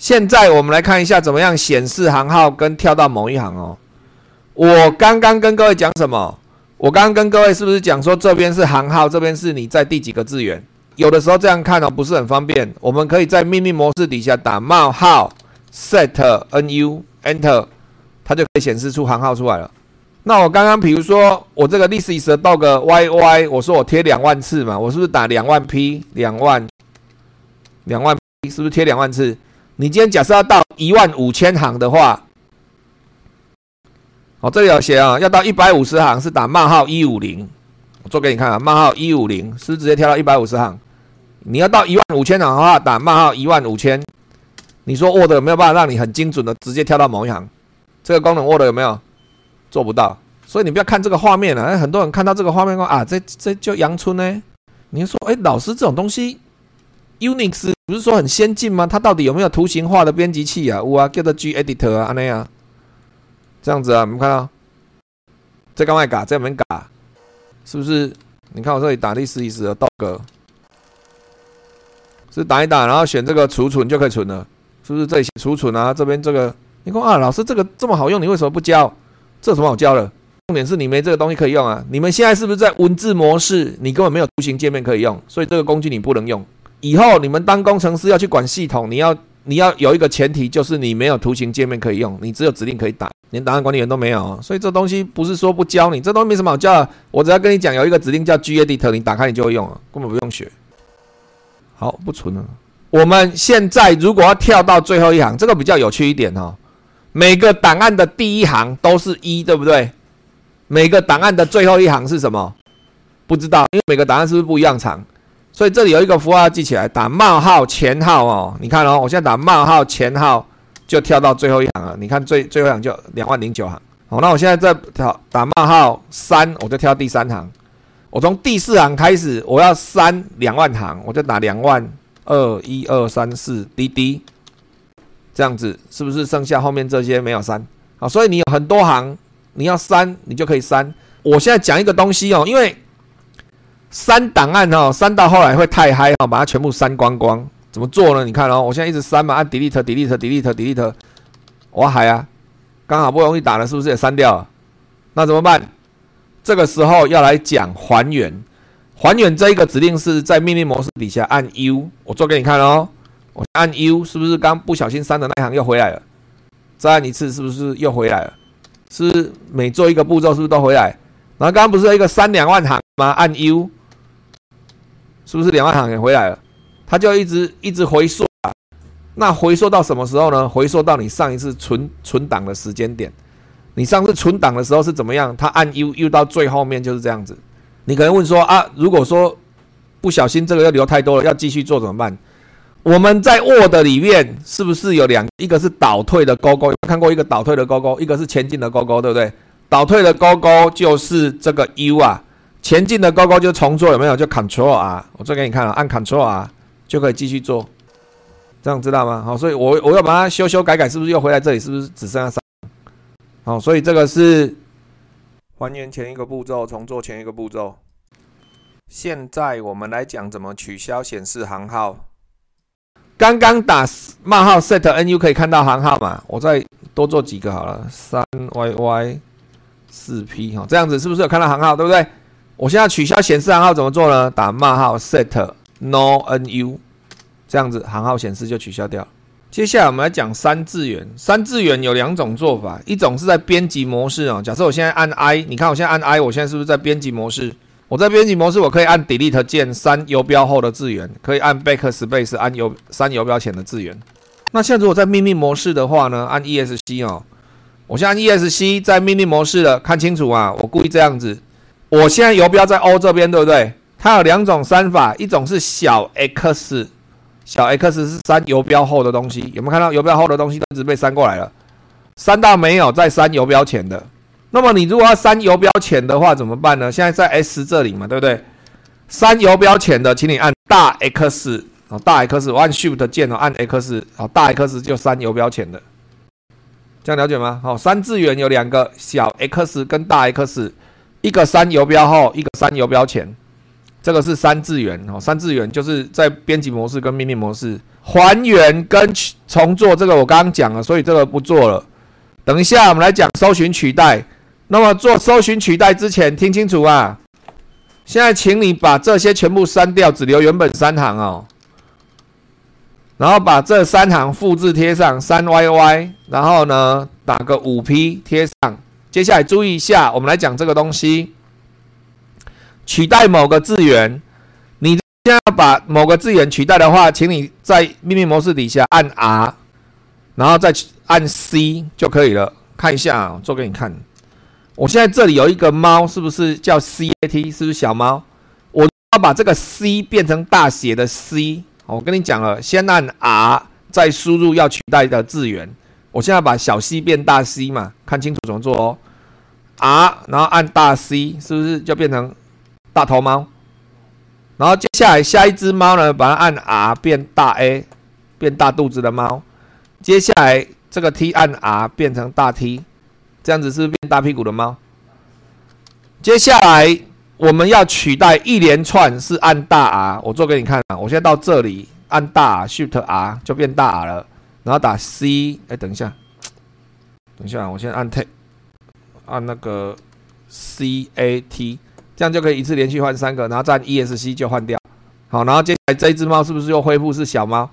现在我们来看一下怎么样显示行号跟跳到某一行哦。我刚刚跟各位讲什么？我刚刚跟各位是不是讲说这边是行号，这边是你在第几个字元？有的时候这样看哦，不是很方便。我们可以在命令模式底下打冒号 set nu enter， 它就可以显示出行号出来了。那我刚刚比如说我这个 this is a dog yy， 我说我贴2万次嘛，我是不是打2万 p 2万 p 是不是贴2万次？你今天假设要到15000行的话，这里有写啊，要到150行是打冒号150，我做给你看啊，冒号150是不是直接跳到150行？你要到15000行的话，打冒号15000。你说 Word 有没有办法让你很精准的直接跳到某一行？这个功能 Word 有没有？做不到。所以你不要看这个画面啊，很多人看到这个画面说啊，这就阳春呢。你说，老师这种东西 ，Unix 不是说很先进吗？它到底有没有图形化的编辑器啊？有啊，叫做 Gedit 啊，那样这样子啊，我们看到这刚才改，这边改，是不是？你看我这里打第11时的 dog， 是打一打，然后选这个储存就可以存了，是不是？这里储存啊，这边这个，你说啊，老师这个这么好用，你为什么不教？这有什么好教的？重点是你没这个东西可以用啊！你们现在是不是在文字模式？你根本没有图形界面可以用，所以这个工具你不能用。以后你们当工程师要去管系统，你要有一个前提，就是你没有图形界面可以用，你只有指令可以打，连档案管理员都没有。所以这东西不是说不教你，这东西没什么好教的。我只要跟你讲，有一个指令叫 Gedit， 你打开你就会用了，根本不用学。好，不存了。我们现在如果要跳到最后一行，这个比较有趣一点哦。每个档案的第一行都是1，对不对？每个档案的最后一行是什么？不知道，因为每个档案是不是不一样长？所以这里有一个符号要记起来，打冒号前号哦。你看哦，我现在打冒号前号就跳到最后一行了。你看最后一行就20009行。好，那我现在再打冒号3，我就跳第3行。我从第4行开始，我要删2万行，我就打2201234dd。这样子是不是剩下后面这些没有删？好，所以你有很多行，你要删你就可以删。我现在讲一个东西哦，因为删档案哦，删到后来会太嗨哦，把它全部删光光。怎么做呢？你看哦，我现在一直删嘛，按 delete， 我海啊，刚好不容易打了，是不是也删掉了？那怎么办？这个时候要来讲还原。还原这一个指令是在命令模式底下按 U， 我做给你看哦。我按 U， 是不是刚不小心删的那一行又回来了？再按一次，是不是又回来了？是每做一个步骤，是不是都回来？然后刚刚不是有一个删2万行吗？按 U， 是不是2万行也回来了？它就一直回溯啊。那回溯到什么时候呢？回溯到你上一次存档的时间点。你上次存档的时候是怎么样？它按 U 到最后面就是这样子。你可能问说啊，如果说不小心这个又留太多了，要继续做怎么办？我们在 Word 里面是不是有一个是倒退的勾勾？有看过一个倒退的勾勾，一个是前进的勾勾，对不对？倒退的勾勾就是这个 U 啊，前进的勾勾就重做，有没有？就 Ctrl R， 我做给你看了，按 Ctrl R 就可以继续做，这样知道吗？好，所以我要把它修改，是不是又回来这里？是不是只剩下3？好，所以这个是还原前一个步骤，重做前一个步骤。现在我们来讲怎么取消显示行号。刚刚打冒号 set nu 可以看到行号嘛？我再多做几个好了，3yy 4p 这样子是不是有看到行号？对不对？我现在取消显示行号怎么做呢？打冒号 set no nu， 这样子行号显示就取消掉。接下来我们来讲3字元。3字元有2种做法，一种是在编辑模式哦。假设我现在按 I， 你看我现在按 I， 我现在是不是在编辑模式？我在编辑模式，我可以按 Delete 键删游标后的字元，可以按 Backspace 按删游标前的字元。那现在如果在命令模式的话呢，按 ESC 哦，我现在按 ESC 在命令模式了，看清楚啊，我故意这样子。我现在游标在 O 这边，对不对？它有2种删法，一种是小 X， 小 X 是删游标后的东西，有没有看到游标后的东西都一直被删过来了？删到没有再删游标前的。那么你如果要删游标前的话怎么办呢？现在在 S 这里嘛，对不对？删游标前的，请你按大 X， 大 X， 我按 Shift 键按 X， 大 X 就删游标前的，这样了解吗？好，3字元有2个，小 X 跟大 X， 一个删游标后，一个删游标前，这个是3字元。3字元就是在编辑模式跟命令模式， 还原跟重做这个我刚刚讲了，所以这个不做了。等一下我们来讲搜寻取代。那么做搜寻取代之前，听清楚啊！现在请你把这些全部删掉，只留原本3行哦。然后把这3行复制贴上3YY，然后呢打个5P 贴上。接下来注意一下，我们来讲这个东西，取代某个字元。你现在要把某个字元取代的话，请你在秘密模式底下按 R， 然后再按 C 就可以了。看一下啊，做给你看。我现在这里有一个猫，是不是叫 CAT？ 是不是小猫？我要把这个 C 变成大写的 C。我跟你讲了，先按 R， 再输入要取代的字元。我现在把小 c 变大 C 嘛，看清楚怎么做哦。R， 然后按大 C， 是不是就变成大头猫？然后接下来下一只猫呢，把它按 R 变大 A， 变大肚子的猫。接下来这个 T 按 R 变成大 T。这样子是不是变大屁股的猫？接下来我们要取代一连串是按大 R， 我做给你看啊。我现在到这里按大 R，Shift R 就变大 R 了，然后打 C， 等一下，我先按 T， 按那个 CAT， 这样就可以一次连续换3个，然后再按 ESC 就换掉。好，然后接下来这一只猫是不是又恢复是小猫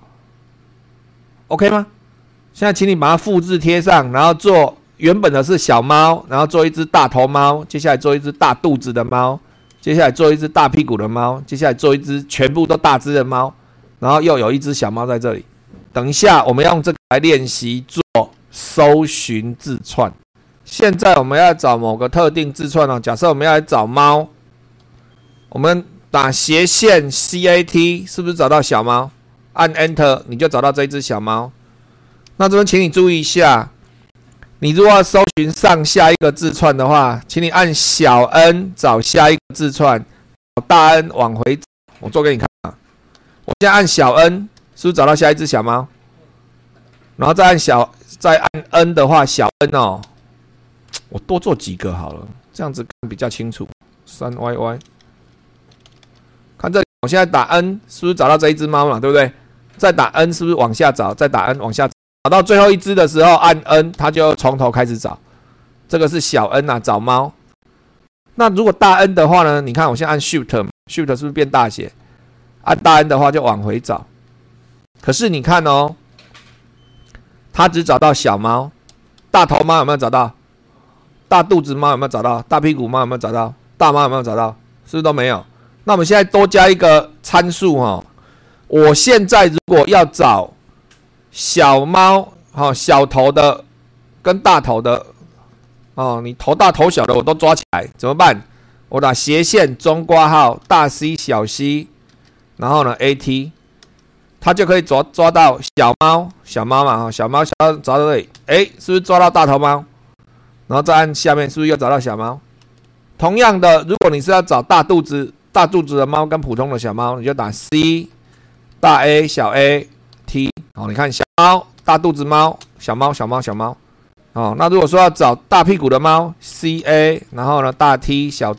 ？OK 吗？现在请你把它复制贴上，然后做。原本的是小猫，然后做一只大头猫，接下来做一只大肚子的猫，接下来做一只大屁股的猫，接下来做一只全部都大只的猫，然后又有一只小猫在这里。等一下，我们要用这个来练习做搜寻字串。现在我们要找某个特定字串哦，假设我们要来找猫，我们打斜线 CAT， 是不是找到小猫？按 Enter 你就找到这一只小猫。那这边请你注意一下。你如果要搜寻上下一个字串的话，请你按小 n 找下一个字串，大 N 往回找。我做给你看啊。我现在按小 n， 是不是找到下一只小猫？然后再按 n 的话，小 n 哦，我多做几个好了，这样子看比较清楚。3YY， 看这里，我现在打 n， 是不是找到这一只猫了？对不对？再打 n 是不是往下找？再打 n 往下找。找到最后一只的时候，按 N， 它就从头开始找。这个是小 n 啊，找猫。那如果大 N 的话呢？你看我现在按 Shift， 是不是变大写？按大 N 的话就往回找。可是你看哦，它只找到小猫，大头猫有没有找到？大肚子猫有没有找到？大屁股猫有没有找到？大猫有没有找到？是不是都没有？那我们现在多加一个参数哦。我现在如果要找小猫，小头的跟大头的，你头大头小的我都抓起来，怎么办？我打斜线中括号大 C 小 c， 然后呢 AT， 它就可以抓到小猫嘛，小猫找到这里，是不是抓到大头猫？然后再按下面，是不是又找到小猫？同样的，如果你是要找大肚子的猫跟普通的小猫，你就打 C 大 A 小 a T。你看小猫、大肚子猫、小猫。那如果说要找大屁股的猫 ，CA， 然后呢大 T 小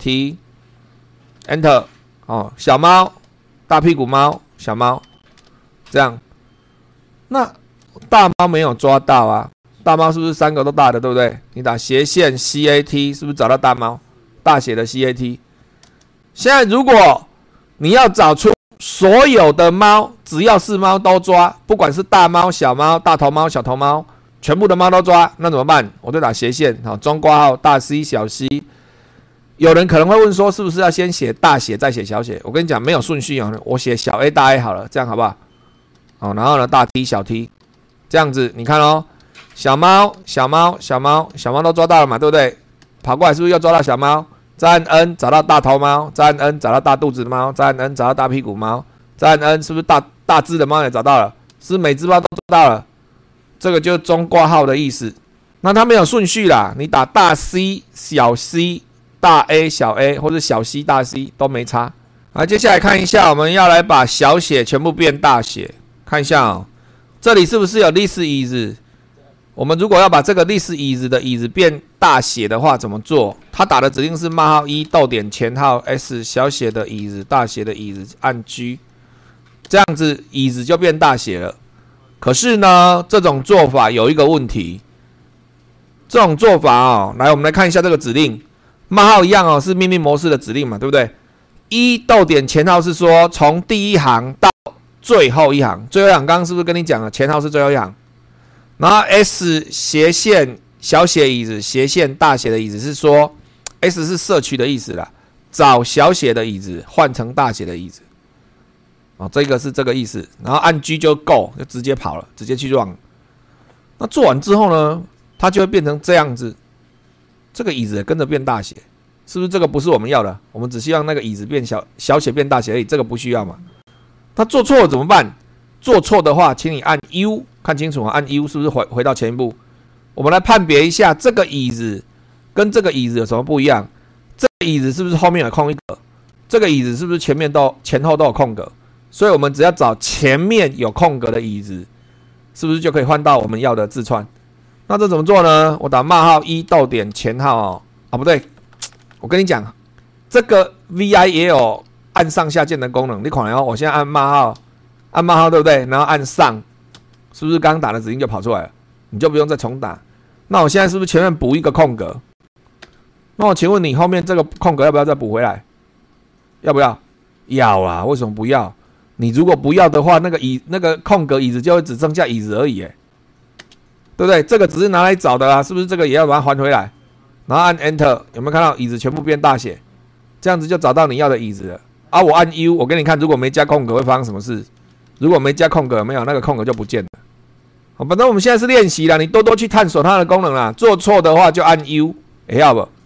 T，Enter， 小猫、大屁股猫、小猫，这样。那大猫没有抓到啊，大猫是不是3个都大的，对不对？你打斜线 CAT， 是不是找到大猫？大写的 CAT。现在如果你要找出所有的猫，只要是猫都抓，不管是大猫、小猫、大头猫、小头猫，全部的猫都抓，那怎么办？我就打斜线，中括号大 C 小 c。有人可能会问说，是不是要先写大写再写小写？我跟你讲，没有顺序哦，我写小 a 大 A 好了，这样好不好？然后呢大 T 小 t， 这样子你看哦，小猫都抓到了嘛，对不对？跑过来是不是又抓到小猫？再按 N 找到大头猫，再按 N 找到大肚子的猫，再按 N 找到大屁股猫，再按 N 是不是大只的猫也找到了？是不是每只猫都抓到了？这个就是中括号的意思。那它没有顺序啦，你打大 C 小 c、大 A 小 a 或者小 c 大 c 都没差。好，接下来看一下，我们要来把小写全部变大写，看一下哦，这里是不是有 this is？我们如果要把这个 this is 的 is 变大写的话，怎么做？他打的指令是冒号1逗点前号 s 小写的 is 大写的 is 按 G， 这样子 is 就变大写了。 可是呢，这种做法有一个问题。这种做法哦，来，我们来看一下这个指令，冒号一样哦，是命令模式的指令嘛，对不对？一逗点前号是说从第一行到最后一行，最后一行刚刚是不是跟你讲了？前号是最后一行，然后 S 斜线小写椅子斜线大写的椅子是说 S 是社区的意思啦，找小写的椅子换成大写的椅子，哦，这个是这个意思，然后按 G 就 Go 就直接跑了，直接去 run。那做完之后呢？它就会变成这样子，这个椅子也跟着变大写，是不是这个不是我们要的？我们只希望那个椅子变小写变大写而已，这个不需要嘛？它做错了怎么办？做错的话，请你按 U， 看清楚啊，按 U 是不是回到前一步？我们来判别一下这个椅子跟这个椅子有什么不一样？这个椅子是不是后面有空一格？这个椅子是不是前后都有空格？所以我们只要找前面有空格的椅子，是不是就可以换到我们要的字串？那这怎么做呢？我打冒号一逗点前号哦，啊不对，我跟你讲，这个 VI 也有按上下键的功能。你看哦，我现在按冒号对不对？然后按上，是不是刚刚打的指令就跑出来了？你就不用再重打。那我现在是不是前面补一个空格？那我请问你后面这个空格要不要再补回来？要不要？要啊，为什么不要？你如果不要的话，那个空格椅子就会只剩下椅子而已，对不对？这个只是拿来找的啦，是不是？这个也要把它还回来，然后按 Enter， 有没有看到椅子全部变大写？这样子就找到你要的椅子了。啊，我按 U， 我给你看，如果没加空格会发生什么事？如果没加空格，有没有那个空格就不见了。好，反正我们现在是练习啦，你多多去探索它的功能啦。做错的话就按 U， 要不？